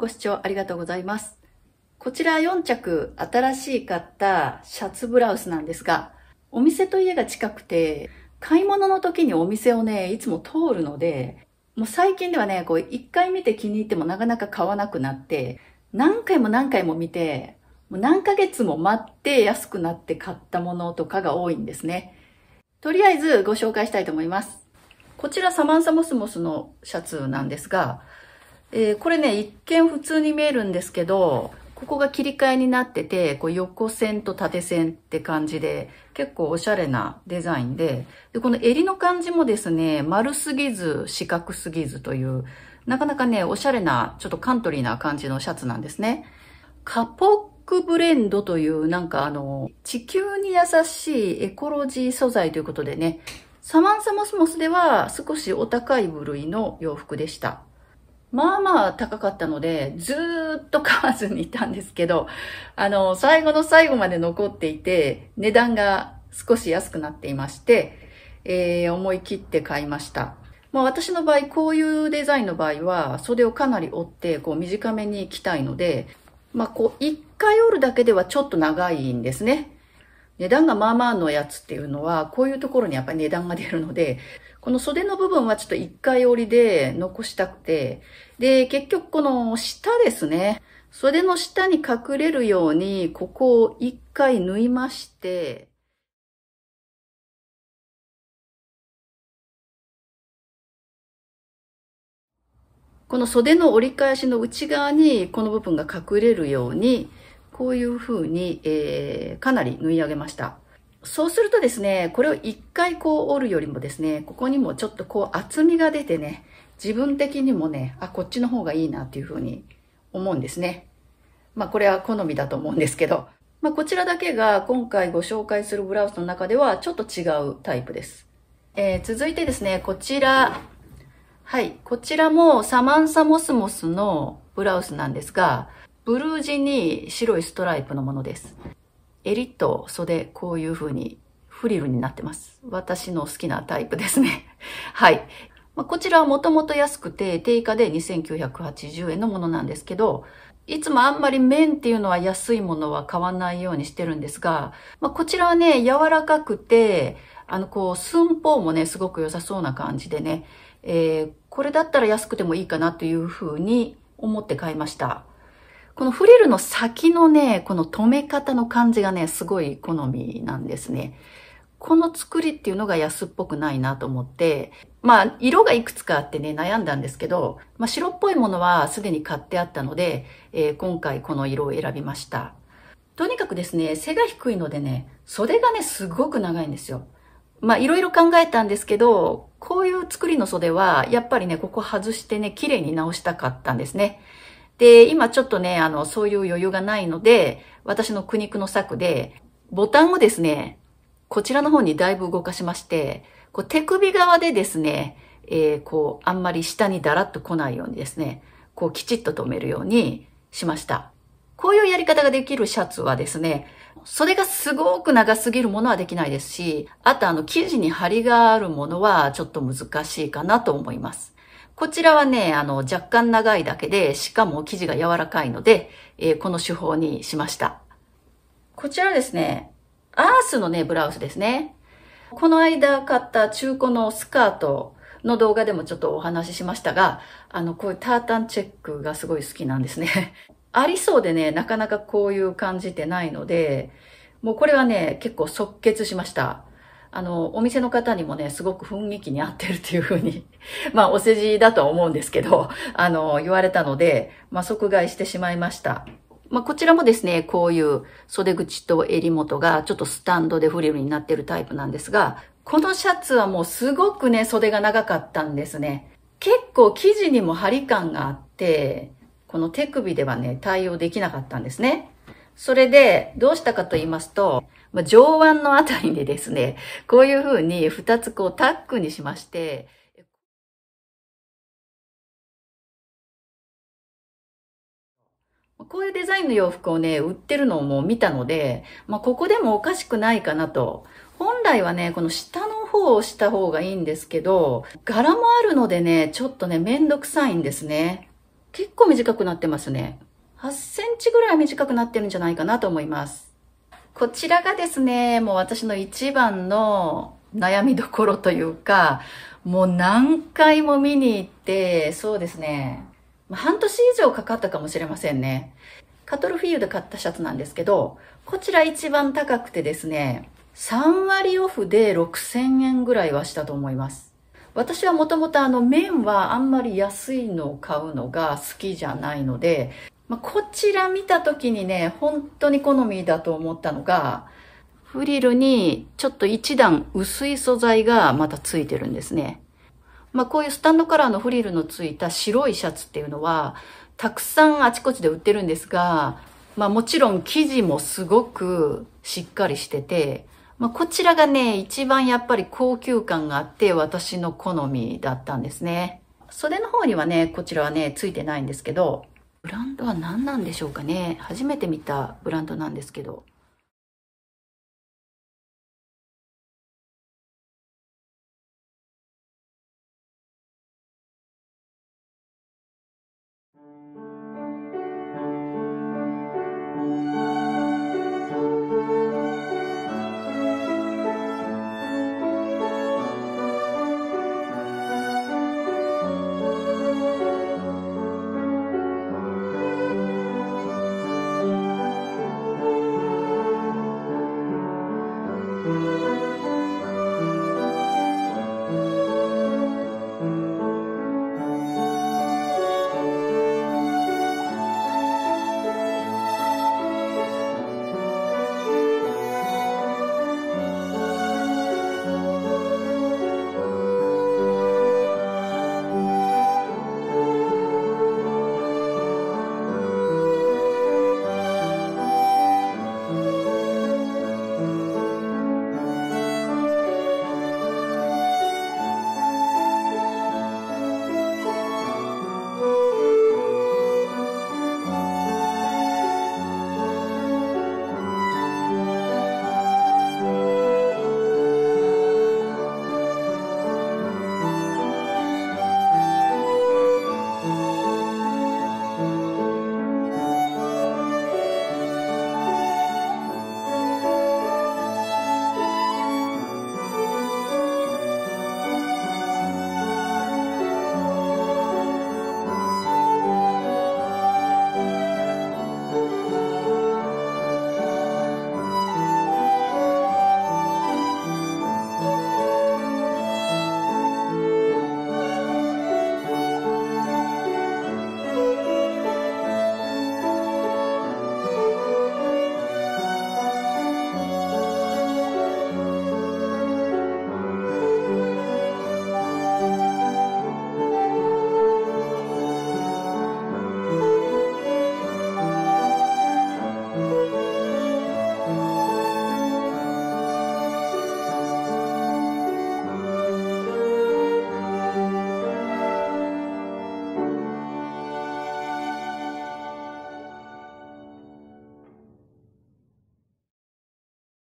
ご視聴ありがとうございます。こちら4着新しい買ったシャツブラウスなんですが、お店と家が近くて、買い物の時にお店をね、いつも通るので、もう最近ではね、一回見て気に入ってもなかなか買わなくなって、何回も見て、もう何ヶ月も待って安くなって買ったものとかが多いんですね。とりあえずご紹介したいと思います。こちらサマンサモスモスのシャツなんですが、これね、一見普通に見えるんですけど、ここが切り替えになってて、横線と縦線って感じで、結構おしゃれなデザインで、この襟の感じもですね、丸すぎず四角すぎずという、なかなかね、おしゃれな、ちょっとカントリーな感じのシャツなんですね。カポックブレンドという、地球に優しいエコロジー素材ということでね、サマンサモスモスでは少しお高い部類の洋服でした。まあまあ高かったので、ずーっと買わずにいたんですけど、最後の最後まで残っていて、値段が少し安くなっていまして、思い切って買いました。まあ私の場合、こういうデザインの場合は、袖をかなり折って、短めに着たいので、一回折るだけではちょっと長いんですね。値段がまあまあのやつっていうのは、こういうところにやっぱり値段が出るので、この袖の部分はちょっと一回折りで残したくて、で、結局この下ですね。袖の下に隠れるように、ここを一回縫いまして、この袖の折り返しの内側にこの部分が隠れるように、こういう風に、かなり縫い上げました。そうするとですね、これを一回折るよりもですね、ここにもちょっと厚みが出てね、自分的にもね、こっちの方がいいなっていう風に思うんですね。これは好みだと思うんですけど、こちらだけが今回ご紹介するブラウスの中ではちょっと違うタイプです。続いてですね、こちら。はい、こちらもサマンサモスモスのブラウスなんですが、ブルー地に白いストライプのものです。襟と袖、こういう風にフリルになってます。私の好きなタイプですね。はい。こちらはもともと安くて定価で2980円のものなんですけど、いつもあんまり綿っていうのは安いものは買わないようにしてるんですが、こちらはね、柔らかくて、寸法もね、すごく良さそうな感じでね、これだったら安くてもいいかなという風に思って買いました。このフリルの先のね、この留め方の感じがね、すごい好みなんですね。この作りっていうのが安っぽくないなと思って、色がいくつかあってね、悩んだんですけど、白っぽいものはすでに買ってあったので、今回この色を選びました。とにかくですね、背が低いのでね、袖がね、すごく長いんですよ。いろいろ考えたんですけど、こういう作りの袖は、やっぱりね、ここ外してね、綺麗に直したかったんですね。で、今ちょっとね、そういう余裕がないので、私の苦肉の策で、ボタンをですね、こちらの方にだいぶ動かしまして、手首側でですね、あんまり下にだらっと来ないようにですね、きちっと留めるようにしました。こういうやり方ができるシャツはですね、袖がすごく長すぎるものはできないですし、あと生地に張りがあるものはちょっと難しいかなと思います。こちらはね、若干長いだけで、しかも生地が柔らかいので、この手法にしました。こちらですね、アースのね、ブラウスですね。この間買った中古のスカートの動画でもちょっとお話ししましたが、こういうタータンチェックがすごい好きなんですね。ありそうでね、なかなかこういう感じってないので、もうこれはね、結構即決しました。お店の方にもね、すごく雰囲気に合ってるっていう風に、お世辞だとは思うんですけど、言われたので、即買いしてしまいました。こちらもですね、こういう袖口と襟元がちょっとスタンドでフリルになってるタイプなんですが、このシャツはもうすごくね、袖が長かったんですね。結構生地にも張り感があって、この手首ではね、対応できなかったんですね。それで、どうしたかと言いますと、上腕のあたりでですね、こういう風に2つタックにしまして、こういうデザインの洋服をね、売ってるのをもう見たので、ここでもおかしくないかなと。本来はね、この下の方をした方がいいんですけど、柄もあるのでね、ちょっとね、めんどくさいんですね。 結構短くなってますね。8センチぐらい短くなってるんじゃないかなと思います。こちらがですね、もう私の一番の悩みどころというか、もう何回も見に行って、そうですね、半年以上かかったかもしれませんね。カトルフィーユで買ったシャツなんですけど、こちら一番高くてですね、3割オフで6000円ぐらいはしたと思います。私はもともと綿はあんまり安いのを買うのが好きじゃないので、こちら見た時にね、本当に好みだと思ったのが、フリルにちょっと一段薄い素材がまたついてるんですね。こういうスタンドカラーのフリルのついた白いシャツっていうのは、たくさんあちこちで売ってるんですが、もちろん生地もすごくしっかりしてて、こちらがね、一番やっぱり高級感があって私の好みだったんですね。袖の方にはね、こちらはね、ついてないんですけど、ブランドは何なんでしょうかね。初めて見たブランドなんですけど。